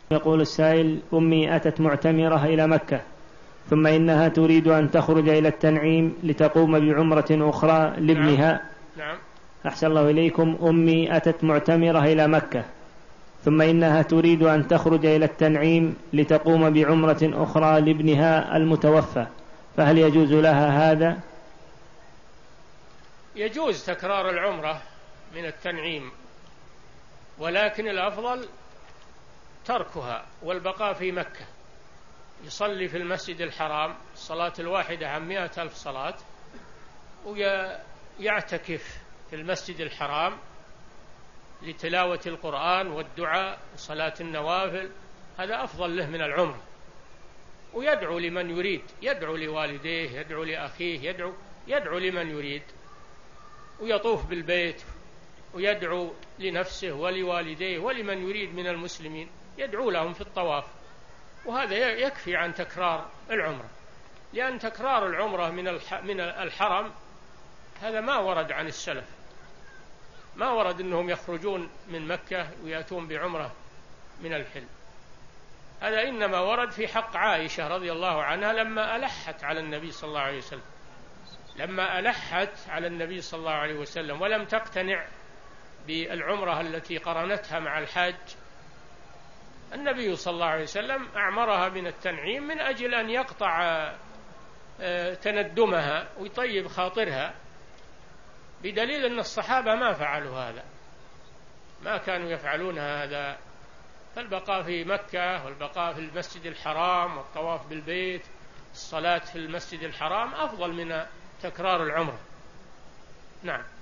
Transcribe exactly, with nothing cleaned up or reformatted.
يقول السائل: أمي أتت معتمرة إلى مكة، ثم إنها تريد أن تخرج إلى التنعيم لتقوم بعمرة أخرى لابنها. نعم. نعم. أحسن الله إليكم. أمي أتت معتمرة إلى مكة، ثم إنها تريد أن تخرج إلى التنعيم لتقوم بعمرة أخرى لابنها المتوفى، فهل يجوز لها هذا؟ يجوز تكرار العمرة من التنعيم، ولكن الأفضل تركها والبقاء في مكة، يصلي في المسجد الحرام الصلاة الواحدة عن مئة ألف صلاة، ويعتكف في المسجد الحرام لتلاوة القرآن والدعاء وصلاة النوافل. هذا أفضل له من العمرة، ويدعو لمن يريد، يدعو لوالديه، يدعو لأخيه، يدعو, يدعو لمن يريد، ويطوف بالبيت ويدعو لنفسه ولوالديه ولمن يريد من المسلمين، يدعو لهم في الطواف. وهذا يكفي عن تكرار العمرة، لأن تكرار العمرة من الحرم هذا ما ورد عن السلف، ما ورد أنهم يخرجون من مكة ويأتون بعمرة من الحل. هذا إنما ورد في حق عائشة رضي الله عنها لما ألحت على النبي صلى الله عليه وسلم، لما ألحت على النبي صلى الله عليه وسلم ولم تقتنع بالعمرة التي قرنتها مع الحاج، النبي صلى الله عليه وسلم أعمرها من التنعيم من أجل أن يقطع تندمها ويطيب خاطرها، بدليل أن الصحابة ما فعلوا هذا، ما كانوا يفعلون هذا. فالبقاء في مكة والبقاء في المسجد الحرام والطواف بالبيت، الصلاة في المسجد الحرام أفضل من تكرار العمرة. نعم.